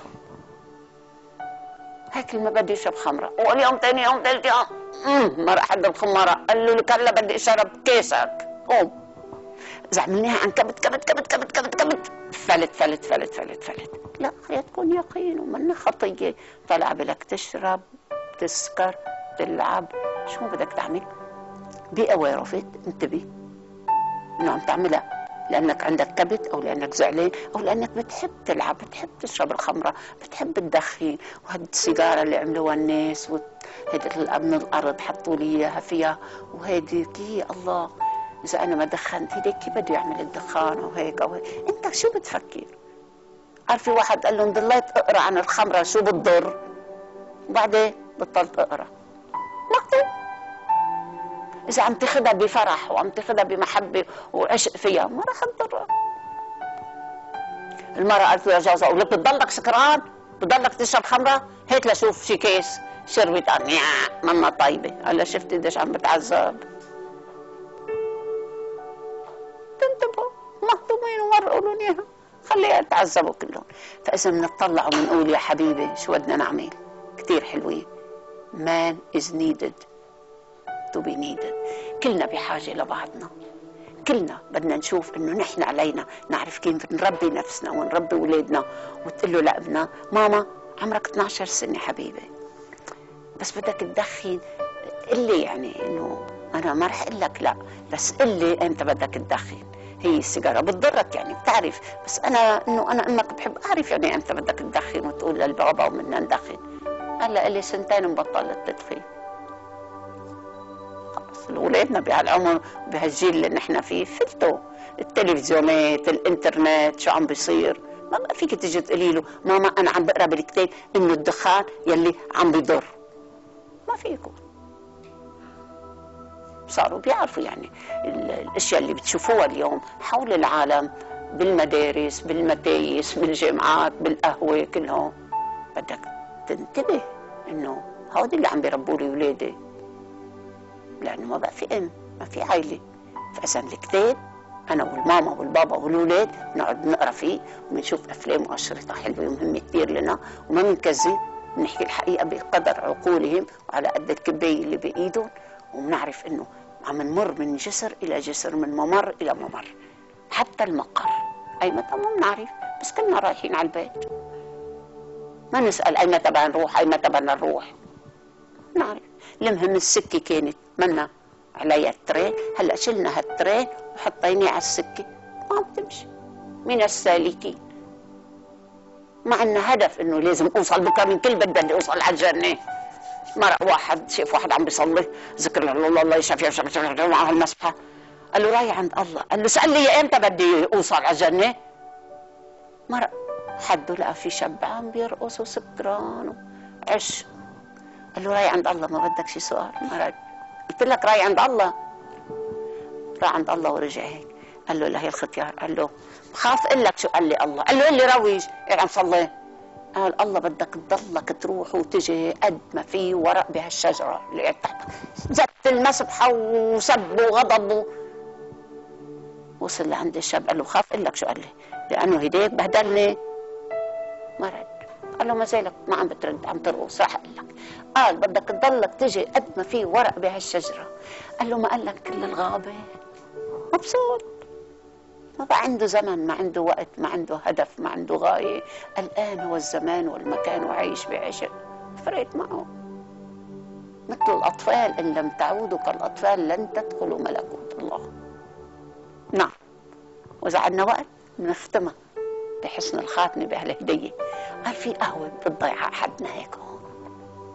هيك ما بدي اشرب خمره، واليوم ثاني يوم ثالث يوم امم ما راح احب الخمره، قال له لك هلا بدي اشرب كيسك، قوم. اذا عملناها عن كبت كبت كبت كبت كبت كبت فلت فلت فلت فلت فلت. لا، خليها تكون يقين ومنا خطيه. طلع بدك تشرب، تسكر، تلعب، شو بدك تعمل؟ بي اوير اوف ات، انتبه انه عم تعملها لانك عندك كبت او لانك زعلان او لانك بتحب تلعب، بتحب تشرب الخمره، بتحب تدخن. وهاد السيجاره اللي عملوها الناس وهيدي من الارض حطوا لي اياها فيها، وهيديك يا الله اذا انا ما دخنت هيديك كيف بده يعمل الدخان وهيك او هيك. انت شو بتفكر؟ عارف في واحد قال لهم ضليت اقرا عن الخمره شو بتضر، وبعدين بطلت اقرا. مكتوب إذا عم تاخدها بفرح وعم تاخدها بمحبة وعشق فيها ما راح تضرها. المرأة قالت له يا جوزها ولك بتضلك سكران؟ بتضلك تشرب خمرة؟ هات لشوف شي كيس. شربت قال يا منا طيبة. قال لها شفتي قديش عم بتعذب؟ تنتبهوا مهضومين ومرقوا لهم اياها، خليها يتعذبوا كلهم. فإذا بنطلع وبنقول يا حبيبي شو بدنا نعمل؟ كثير حلوين. Man is needed to be needed. كلنا بحاجة لبعضنا، كلنا بدنا نشوف انه نحن علينا نعرف كيف نربي نفسنا ونربي اولادنا. وتقول له لابنها ماما عمرك اثنعش سنة حبيبي بس بدك تدخن، قلي يعني انه انا ما رح اقول لك لا، بس قلي امتى بدك تدخن. هي السيجاره بتضرك يعني بتعرف، بس انا انه انا امك بحب اعرف يعني امتى بدك تدخن وتقول للبابا ومنا ندخن. هلا قال لي سنتين مبطلت تدخين. خلص اولادنا بهالعمر بهالجيل اللي نحن فيه فلتوا التلفزيونات، الانترنت، شو عم بيصير. ما بقى فيك تيجي تقولي له ماما انا عم بقرا بالكتاب انه الدخان يلي عم بيضر. ما فيكم. صاروا بيعرفوا يعني الاشياء اللي بتشوفوها اليوم حول العالم بالمدارس، بالمتايس، بالجامعات، بالقهوه، كلهم. بدك تنتبه انه هودي اللي عم بيربوا لي اولادي، لانه ما بقى في ام، ما في عائله. فاذا الكتاب انا والماما والبابا والاولاد نقعد نقرا فيه وبنشوف افلام واشرطه حلوه ومهمه كثير لنا، وما بنكذب، بنحكي الحقيقه بقدر عقولهم وعلى قد الكبايه اللي بايدهم، وبنعرف انه عم نمر من جسر الى جسر، من ممر الى ممر، حتى المقر اي متى ما بنعرف، بس كلنا رايحين على البيت. ما نسال اي متى بدنا نروح، اي متى بدنا نروح، نعرف. المهم السكه كانت منا عليها الترين، هلا شلنا هالترين وحطيناه على السكه، ما عم تمشي. من السالكين ما عندنا هدف انه لازم اوصل بكره من كل بيت بدي اوصل على الجنه. مرق واحد شاف واحد عم بيصلي ذكر الله الله يشفي يشفي معه المسبحه، قال له رايح عند الله، قال له سألني امتى بدي اوصل على الجنه. مرق حده لقى في شاب عم بيرقص وسكران وعش، قال له رايح عند الله ما بدك شي سؤال؟ مرق قلت لك رايح عند الله. راح عند الله ورجع هيك، قال له لا هي الختيار، قال له بخاف اقول لك شو قال لي الله، قال له اللي روج قاعد عم صلي. قال الله بدك تضلك تروح وتجي قد ما في ورق بهالشجره اللي قاعد تحت، زت المسبحه وسب وغضب. وصل لعند الشاب قال له خاف اقول لك شو قال لي، لانه هديك بهدلني. ما رد، قال له ما زالك ما عم بترد عم ترقص، راح اقول لك. قال بدك تضلك تجي قد ما في ورق بهالشجره. قال له ما قال لك كل الغابه؟ مبسوط، ما بقى عنده زمن، ما عنده وقت، ما عنده هدف، ما عنده غاية. الآن هو الزمان والمكان وعيش بعشق. فرقت معه مثل الأطفال، إن لم تعودوا كالأطفال لن تدخلوا ملكوت الله. نعم، وإذا عندنا وقت بنختمها بحسن الخاتمة بهالهدية. قال في قهوة بتضيع أحدنا هيك هون،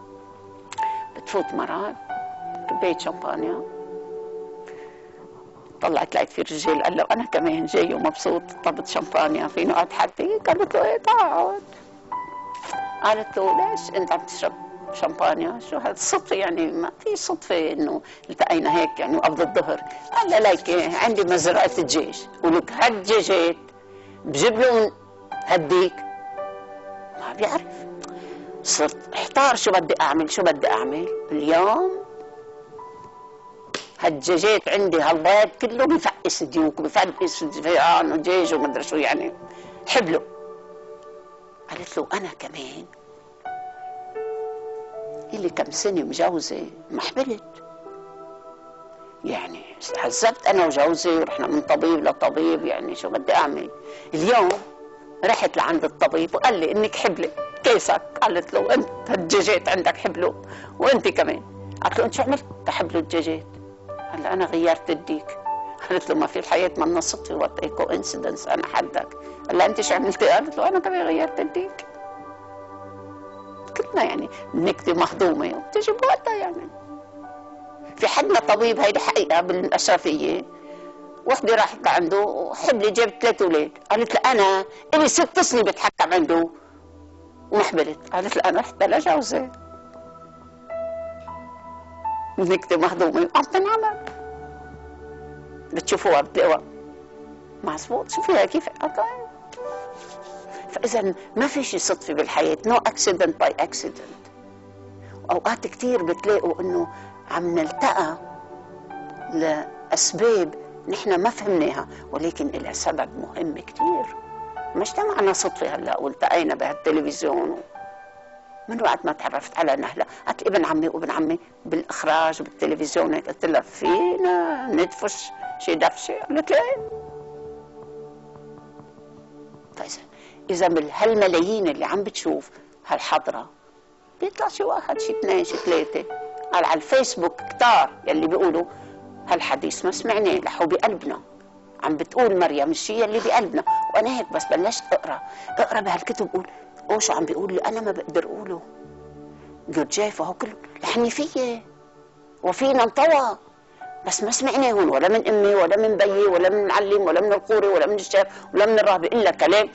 بتفوت مرات كباية شمبانيا طلعت لقيت في رجال قال له انا كمان جاي ومبسوط، طلبت شمبانيا في نقعد حدي؟ قالت له ايه تعال. قالت له ليش انت عم تشرب شمبانيا؟ شو هذا صدفه يعني؟ ما في صدفه انه التقينا هيك يعني قبل الظهر. قال له ليك عندي مزرعه الدجاج ولك هالدجاجات بجيب لهم هديك. ما بيعرف. صرت احتار شو بدي اعمل شو بدي اعمل. اليوم هالدجاجات عندي هالبيض كله بفقس ديوك بفقس فئران ودجاج ومدري شو يعني حبله. قالت له انا كمان إلي كم سنه مجوزه ما حبلت، يعني هزبت انا وجوزي ورحنا من طبيب لطبيب، يعني شو بدي اعمل. اليوم رحت لعند الطبيب وقال لي انك حبلة كيسك. قالت له انت هالدجاجات عندك حبلوا وانت كمان. قالت له انت شو عملت تحبلوا الدجاجات؟ قال لها انا غيرت الديك. قالت له ما في الحياه منا صدفه وات اي كوانسيدنس انا حدك. قال لها انت شو عملتي؟ قالت له انا كمان غيرت الديك. كلنا يعني نكته مهضومه وبتجي بوقتها. يعني في حدنا طبيب، هيدي حقيقه بالاشرفيه، وحده راحت لعنده وحبلي جابت ثلاث اولاد. قالت له انا الي ست سنين بتحكم عنده وما حبلت. قالت له انا رحت لجوزي. نكته مهضومه وعم تنعمل، بتشوفوها بتلاقوها مظبوط. شوفيها كيف. فاذا ما في شيء صدفه بالحياه، نو اكسيدنت باي اكسيدنت. اوقات كثير بتلاقوا انه عم نلتقى لاسباب نحن ما فهمناها، ولكن لها سبب مهم كثير. ما اجتمعنا صدفه هلا والتقينا بهالتلفزيون. من وقت ما تعرفت على نهله قالت ابن عمي وابن عمي بالاخراج بالتلفزيون. قلت لها فينا ندفش شي دفشه؟ قالت لي ايه. فاذا اذا من هالملايين اللي عم بتشوف هالحضره بيطلع شي واحد شي اثنين شي ثلاثه. قال على الفيسبوك كتار يلي بيقولوا هالحديث ما سمعناه لحو بقلبنا. عم بتقول مريم الشيء اللي بقلبنا. وانا هيك بس بلشت اقرا اقرا بهالكتب اقول اوه شو عم بيقول لي انا ما بقدر اقوله. قلت جايفه هو كله لحنيفيه وفينا انطوى، بس ما سمعناهن ولا من امي ولا من بيي ولا من المعلم ولا من القوري ولا من الشيخ ولا من الراهب، الا كلام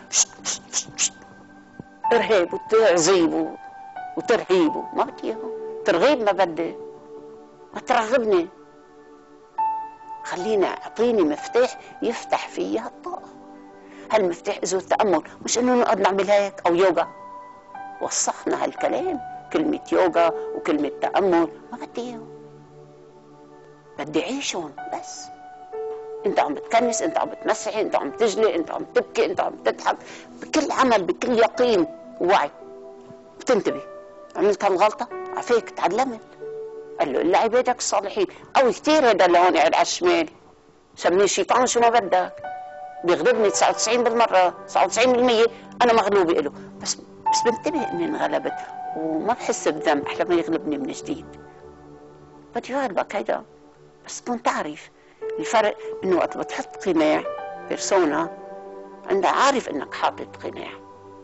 ارهاب وتعذيب وترهيب. ما بدي اياه ترغيب، ما بدي، ما ترغبني. خلينا اعطيني مفتاح يفتح فيها الطاقه. هالمفتاح اذا التامل، مش انه نقعد نعمل هيك او يوغا. وصفنا هالكلام كلمه يوغا وكلمه تامل، ما بدي اياه، بدي اعيشهم. بس انت عم بتكنس، انت عم بتمسحي، انت عم تجلي، انت عم تبكي، انت عم تضحك، بكل عمل بكل يقين ووعي بتنتبه. عملت هالغلطه عفيك تعلمت. قال له الا عبادك الصالحين. قوي كثير هذا اللي هون قاعد على الشمال، سميه شيطان شو ما بدك، بيغلبني تسعة وتسعين بالمره، تسعة وتسعين بالمية انا مغلوبه له. بس بس بنتبه اني انغلبت وما بحس بذنب احلى ما يغلبني من جديد. بدي يغلبك هيدا، بس تكون تعرف الفرق انه وقت بتحط قناع بيرسونا انت عارف انك حاطط قناع.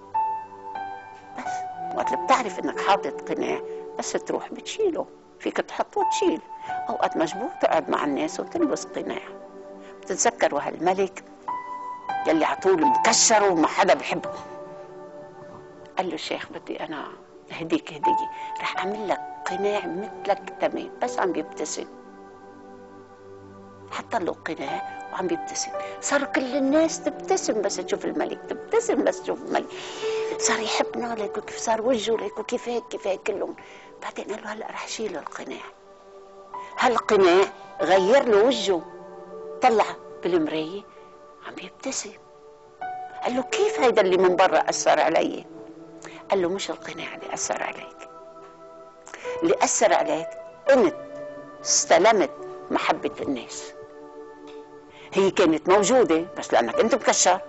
بس وقت اللي بتعرف انك حاطط قناع بس تروح بتشيله. فيك تحط وتشيل. اوقات مجبور تقعد مع الناس وتلبس قناع. بتتذكروا هالملك يلي على طول مكشر وما حدا بحبه. قال له الشيخ بدي انا اهديك هديه، رح اعمل لك قناع مثلك تمام. بس عم بيبتسم. حط له قناع وعم بيبتسم. صار كل الناس تبتسم بس تشوف الملك، تبتسم بس تشوف الملك. صار يحبنا ليكو كيف صار وجهه، ليكو كيف هيك كيف هيك كلهم. بعدين قال له هلا رح شيل القناع. هالقناع غير له وجهه، طلع بالمرايه عم بيبتسم. قال له كيف هيدا اللي من برا اثر علي؟ قال له مش القناع اللي اثر عليك، اللي اثر عليك قمت استلمت محبه الناس. هي كانت موجوده بس لانك انت مكشر.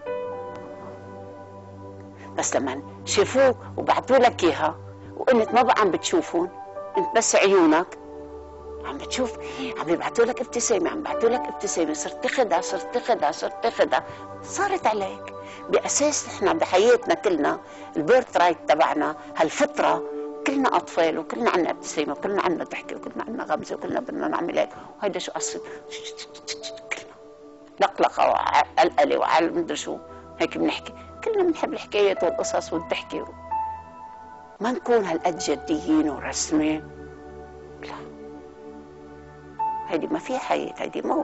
بس لما شافوك وبعثوا لك اياها وانت ما بقى عم بتشوفهم، انت بس عيونك عم بتشوف، عم بيبعثوا لك ابتسامه، عم بيبعثوا لك ابتسامه، صرت تاخذها صرت تاخذها صرت تاخذها، صارت عليك. باساس نحن بحياتنا كلنا البيرث رايت تبعنا هالفطره، كلنا اطفال وكلنا عنا ابتسامه وكلنا عنا ضحكه وكلنا عنا غمزه وكلنا بدنا نعمل هيك، وهيدا شو قصه لقلقه وقلقله وعلى مدري شو هيك بنحكي. كلنا بنحب الحكايات والقصص والضحكه، ما نكون هالقد جديين ورسمي. لا، هيدي ما فيها حياه، هيدي موت.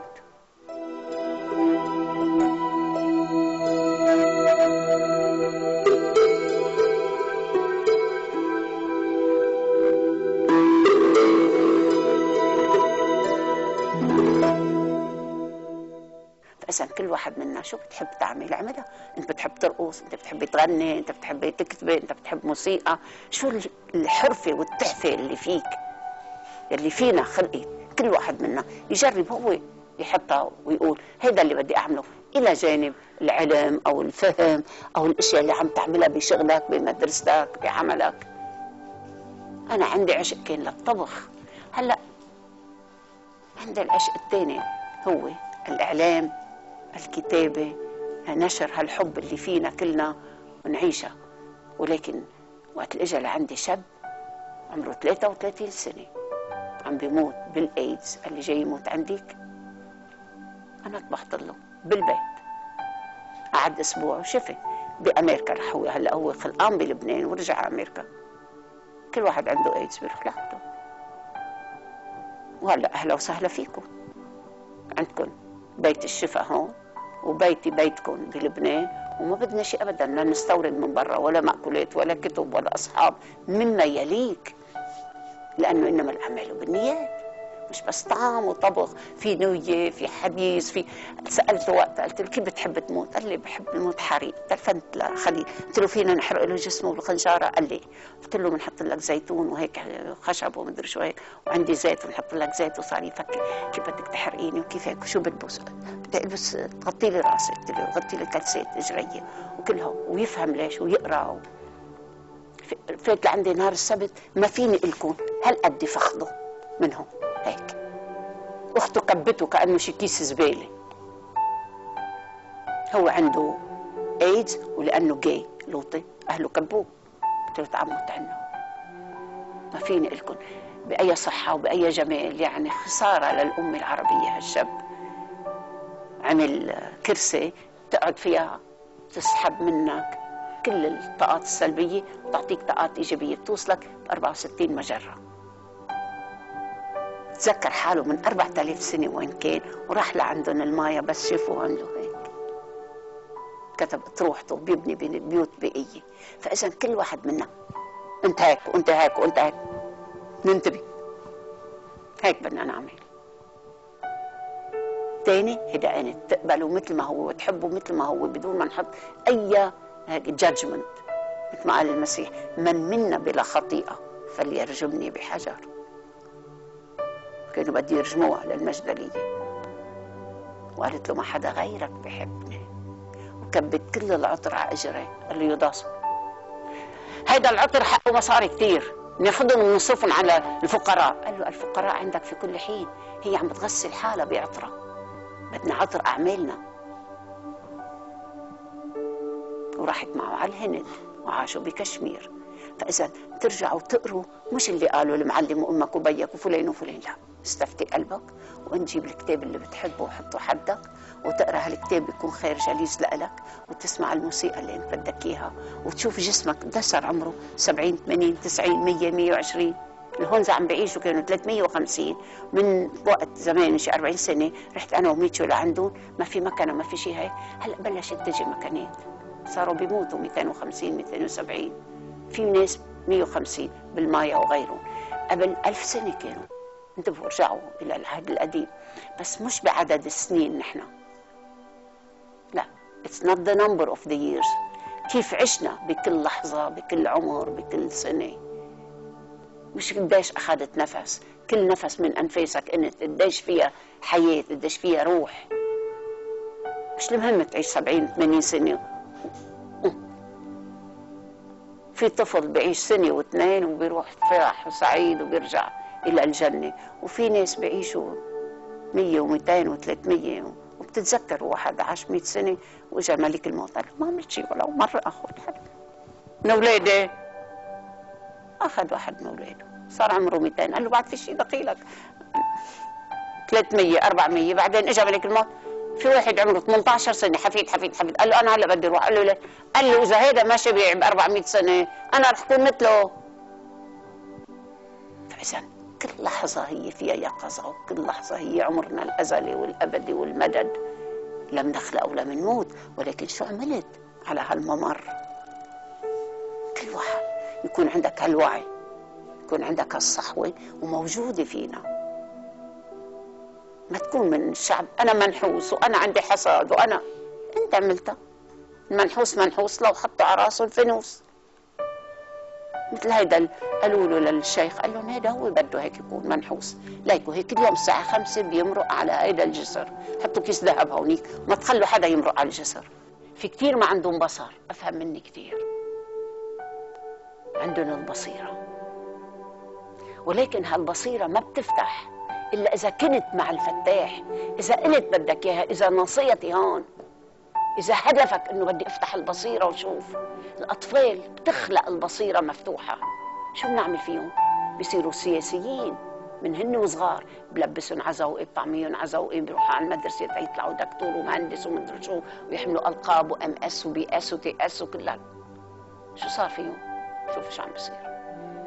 فإذا كل واحد منا شو بتحب تعمل اعملها. انت بتحب ترقص، انت بتحب تغني، انت بتحب تكتب، انت بتحب موسيقى، شو الحرفه والتحفه اللي فيك اللي فينا خلقت. كل واحد منا يجرب هو يحطها ويقول هيدا اللي بدي اعمله، الى جانب العلم او الفهم او الاشياء اللي عم تعملها بشغلك بمدرستك بعملك. انا عندي عشق كان للطبخ، هلا عندي العشق الثاني هو الاعلام، الكتابه، نشر هالحب اللي فينا كلنا ونعيشها. ولكن وقت اللي اجى لعندي شاب عمره ثلاثة وثلاثين سنه عم بيموت بالايدز، اللي جاي يموت عندك، انا طبخت له بالبيت. قعد اسبوع وشفي بامريكا، رح هو هلا هو خلقان بلبنان ورجع على امريكا. كل واحد عنده ايدز بيروح لحده. وهلا اهلا وسهلا فيكم، عندكم بيت الشفا هون وبيتي بيتكم بلبنان، وما بدنا شيء ابدا لا نستورد من برا ولا مأكولات ولا كتب ولا اصحاب مما يليك، لانه انما الاعمال بالنيات، مش بس طعام وطبخ، في نية، في حديث، في. سألته وقت قلت له كيف بتحب تموت؟ قال لي بحب الموت حريق. تلفنت لخليل قلت له فينا نحرق له جسمه بالخنجارة؟ قال لي. قلت له بنحط لك زيتون وهيك خشب ومدري شو هيك، وعندي زيت ونحط لك زيت. وصار يفكر كيف بدك تحرقيني وكيف هيك وشو بلبس؟ بدي البس تغطي لي راسي، قلت له غطي لي كلسات اجري وكلها، ويفهم ليش ويقرا. فات لعندي نهار السبت ما فيني الكم هالقد فخده منهم هيك. اخته كبته كانه شي كيس زباله. هو عنده ايدز ولانه جاي لوطي اهله كبوه. قلت له تعال موت عنا، ما فيني الكم باي صحه وباي جمال. يعني خساره للامه العربيه. هالشاب عمل كرسي تقعد فيها تسحب منك كل الطاقات السلبيه وتعطيك طاقات ايجابيه، بتوصلك ب أربعة وستين مجره. تذكر حاله من أربعة آلاف سنة وين كان، وراح لعندهم المايا بس شافوه عنده هيك كتب اطروحته بيبني بيوت بيئية. فإذا كل واحد منا انت هيك وانت هيك وانت هيك ننتبه، هيك بدنا نعمل. تاني هدأنت تقبله مثل ما هو وتحبه مثل ما هو بدون ما نحط أي هيك جادجمنت. مثل ما قال المسيح من منا بلا خطيئة فليرجمني بحجر. كانوا بدي يرجموها للمجدلية، وقالت له ما حدا غيرك بحبني، وكبت كل العطر على اجري. قال له يضاص هيدا العطر حقه مصاري كثير، ناخذهم ونصرفهم على الفقراء. قال له الفقراء عندك في كل حين، هي عم بتغسل حالها بعطرها، بدنا عطر اعمالنا. وراحت معه على الهند وعاشوا بكشمير. فاذا ترجعوا تقروا مش اللي قالوا المعلم وامك وبيك وفلان وفلان، لا، استفتي قلبك ونجيب الكتاب اللي بتحبه وحطه حدك وتقرا هالكتاب، بيكون خير جليس لإلك، وتسمع الموسيقى اللي انت بدك اياها، وتشوف جسمك قد صار عمره سبعين ثمانين تسعين مية مية وعشرين. الهونزا عم بيعيشوا كانوا ثلاثمية وخمسين من وقت زمان شي أربعين سنه. رحت انا وميتشو لعندهم ما في مكنه ما في شيء هيك. هلا بلشت تجي مكنات، صاروا بيموتوا مئتين وخمسين مئتين وسبعين، في ناس مية وخمسين بالمايا وغيرهم. قبل ألف سنه كانوا. انتبهوا رجعوا الى العهد القديم، بس مش بعدد السنين. نحن لا، it's not the number of the years، كيف عشنا بكل لحظه بكل عمر بكل سنه، مش قديش اخذت نفس. كل نفس من انفاسك انت قديش فيها حياه، قديش فيها روح. مش المهم تعيش سبعين ثمانين سنه. في طفل بيعيش سنه واثنين وبيروح فرح وسعيد وبيرجع الى الجنه، وفي ناس بيعيشوا مية ومئتين وثلاثمية، وبتتذكر واحد عاش مئة سنه واجا ملك الموت قال ما عملت شيء ولو مره اخذ حدا من اولادي. اخذ واحد من اولاده صار عمره مئتين، قال له بعد في شيء دقيلك ثلاثمية أربعمية، بعدين اجى ملك الموت في واحد عمره ثمانية عشر سنه، حفيد حفيد حفيد، قال له انا هلا بدي اروح، قال له لا، قال له اذا هيدا ما شبع ب أربعمئة سنه انا رح اكون مثله. فاذا كل لحظه هي فيها يقظه، وكل لحظه هي عمرنا الازلي والابدي والمدد. لم نخلق ولم نموت، ولكن شو عملت على هالممر؟ كل واحد يكون عندك هالوعي، يكون عندك هالصحوه وموجوده فينا. ما تكون من الشعب انا منحوس وانا عندي حسد وانا، انت عملتها. المنحوس منحوس لو حطوا على راسه الفانوس. مثل هيدا قالوا له للشيخ، قال لهم هيدا هو بده هيك يكون منحوس، ليكوا هيك كل يوم الساعه خمسة بيمرق على هيدا الجسر، حطوا كيس ذهب هونيك، ما تخلوا حدا يمرق على الجسر. في كثير ما عندهم بصر، افهم مني كثير، عندهم البصيره، ولكن هالبصيره ما بتفتح إلا إذا كنت مع الفتاح، إذا قلت بدك إياها، إذا نصيتي هون، إذا هدفك إنه بدي أفتح البصيرة وشوف. الأطفال بتخلق البصيرة مفتوحة، شو بنعمل فيهم؟ بيصيروا سياسيين من هن وصغار، بلبسهم عزوقي، بطعميهم عزوقي، بيروحوا على المدرسة يطلعوا دكتور ومهندس ومدري شو، ويحملوا ألقاب وأم اس وبي اس وتي اس وكلها. شو صار فيهم؟ شوفوا شو عم بصير.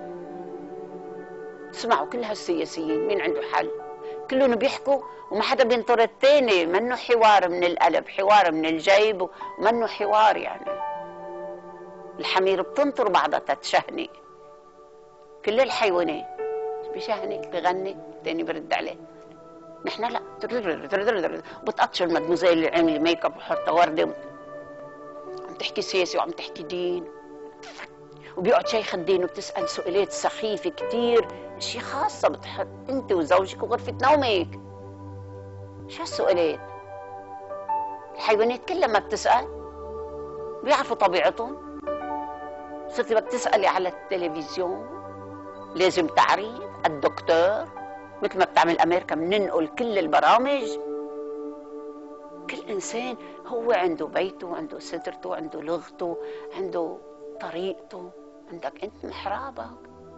اسمعوا كل هالسياسيين مين عنده حل؟ كلهم بيحكوا وما حدا بينطر الثاني، منه حوار من القلب، حوار من الجيب، ومنه حوار يعني. الحمير بتنطر بعضها تتشهني، كل الحيوانات بيشهني بغني الثاني برد عليه. نحن لا، بتقطشوا المدموزيل اللي عامله ميك اب وحاطه ورده، عم تحكي سياسي وعم تحكي دين، وبيقعد شيخ الدين وبتسأل سؤالات سخيفة كتير، شي خاصة بتحط انت وزوجك وغرفة نومك. شو هالسؤالات؟ الحيوانات كلها ما بتسأل، بيعرفوا طبيعتهم. صرتي بدك تسألي على التلفزيون، لازم تعريف الدكتور، مثل ما بتعمل أمريكا بننقل كل البرامج. كل إنسان هو عنده بيته، عنده سترته، عنده لغته، عنده طريقته، عندك انت محرابك.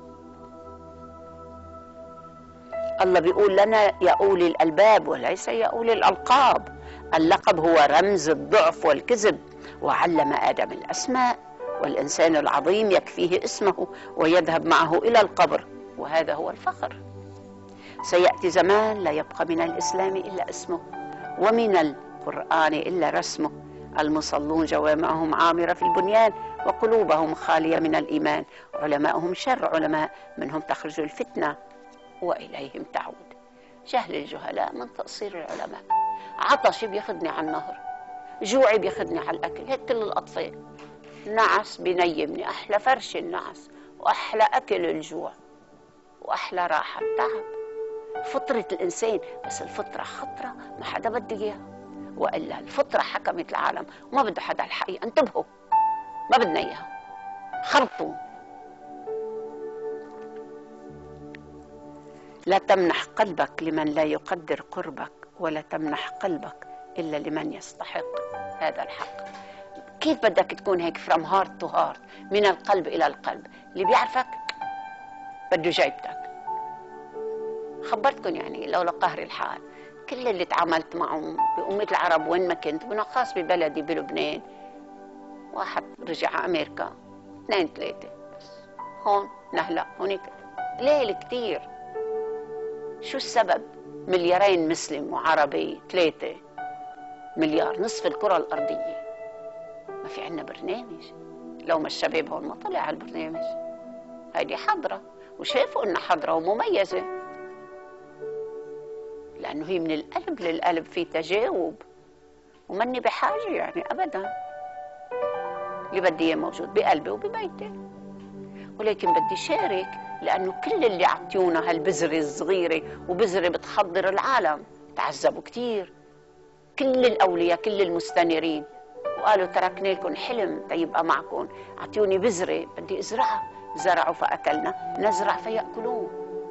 الله بيقول لنا يا أولي الألباب وليس يا أولي الألقاب. اللقب هو رمز الضعف والكذب، وعلم آدم الأسماء، والإنسان العظيم يكفيه اسمه ويذهب معه إلى القبر، وهذا هو الفخر. سيأتي زمان لا يبقى من الإسلام إلا اسمه، ومن القرآن إلا رسمه. المصلون جوامعهم عامرة في البنيان، وقلوبهم خالية من الإيمان. علماءهم شر علماء، منهم تخرج الفتنة وإليهم تعود. جهل الجهلاء من تقصير العلماء. عطشي بياخدني على النهر، جوعي بياخدني على الأكل، هيك كل الأطفال. نعس بينيمني، أحلى فرش النعس، وأحلى أكل الجوع، وأحلى راحة التعب. فطرة الإنسان، بس الفطرة خطرة ما حدا بده إياها، وإلا الفطرة حكمت العالم وما بده حدا الحقيقة. انتبهوا، ما بدنا إياها، خرطوا. لا تمنح قلبك لمن لا يقدر قربك، ولا تمنح قلبك إلا لمن يستحق هذا الحق. كيف بدك تكون هيك from heart to heart، من القلب إلى القلب؟ اللي بيعرفك بده جايبتك. خبرتكم يعني لو لقهر الحال، كل اللي تعاملت معهم بأمة العرب وين ما كنت، وخاص ببلدي بلبنان، واحد رجع على أمريكا، اثنين ثلاثة بس، هون نهلا هونيك ليل كتير. شو السبب؟ مليارين مسلم وعربي، ثلاثة مليار، نصف الكرة الأرضية. ما في عنا برنامج. لو ما الشباب هون ما طلع على البرنامج. هيدي حضرة، وشافوا إنها حضرة ومميزة، لأنه هي من القلب للقلب، في تجاوب، ومني بحاجة يعني أبدا. اللي بدي إياه موجود بقلبي وببيتي، ولكن بدي شارك، لأنه كل اللي عطيونا هالبذرة الصغيرة، وبذرة بتحضر العالم، تعذبوا كتير. كل الأولياء، كل المستنيرين، وقالوا تركنا لكم حلم تيبقى معكم، عطيوني بذرة بدي أزرعها. زرعوا فأكلنا، نزرع فيأكلون.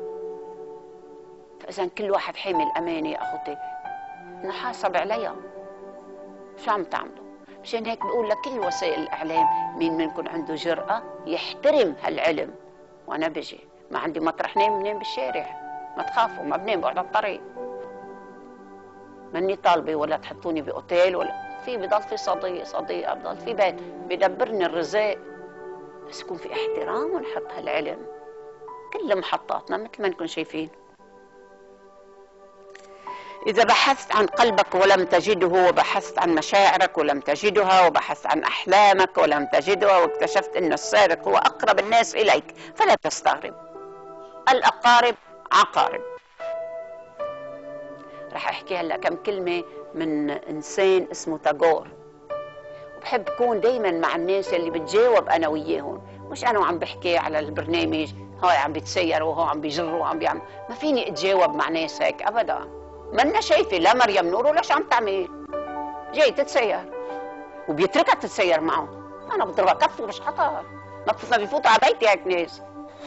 فإذا كل واحد حامل أمانة يا أخوتي، نحاسب عليها. شو عم تعملوا؟ مشان هيك بقول لكل وسائل الإعلام، مين منكم عنده جرأة يحترم هالعلم. وأنا بجي ما عندي مطرح نام، بنام بالشارع، ما تخافوا، ما بنام بقعد على الطريق. ماني طالبة ولا تحطوني بأوتيل ولا في، بضل في صديق صديقة، بضل في بيت بدبرني الرزق، بس يكون في احترام ونحط هالعلم. كل محطاتنا مثل ما نكون شايفين. إذا بحثت عن قلبك ولم تجده، وبحثت عن مشاعرك ولم تجدها، وبحثت عن أحلامك ولم تجدها، واكتشفت أن السارق هو أقرب الناس إليك، فلا تستغرب، الأقارب عقارب. رح أحكي هلأ كم كلمة من إنسان اسمه تاغور، وبحب أكون دايما مع الناس اللي بتجاوب أنا وياهم، مش أنا وعم بحكي على البرنامج هاي عم بيتسير وهو عم بيجر وعم بيعمل. ما فيني أتجاوب مع ناس هيك أبدا. منا شايفة لا مريم نور ولا شو عم تعمل، جاي تتسير وبيتركها تتسير معه، أنا بضربها كف وبشحطها. ما بيفوتوا على بيتي هيك ناس،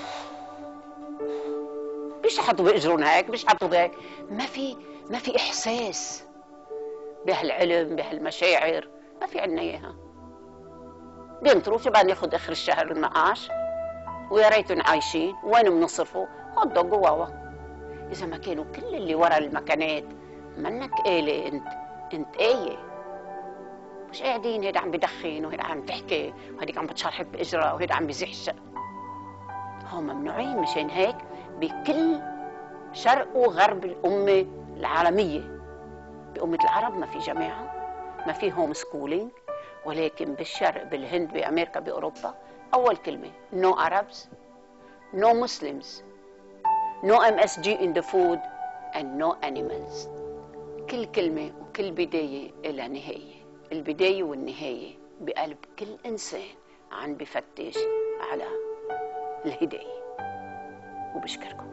بيشحطوا بإجرهم هيك، بيشحطوا بهيك. ما في ما في إحساس بهالعلم بهالمشاعر، ما في عنا إياها. بينطروا شو بدنا ناخذ آخر الشهر المعاش، ويا ريتهم عايشين، وين بنصرفوا؟ هوت دوغ وواوا. إذا ما كانوا كل اللي ورا المكانات، منك آلة أنت، أنت آية. مش قاعدين هيدا عم بدخن وهيدا عم تحكي وهيديك عم بتشرحك بإجرة وهيدا عم بيزيح الشق. هم ممنوعين. مشان هيك بكل شرق وغرب الأمة العالمية، بأمة العرب ما في جامعة، ما في هوم سكولينج، ولكن بالشرق بالهند بأمريكا بأوروبا أول كلمة no Arabs, no Muslims, no إم إس جي in the food and no animals. كل كلمة وكل بداية إلى نهاية، البداية والنهاية بقلب كل إنسان عم بفتش على الهداية. وبشكركم.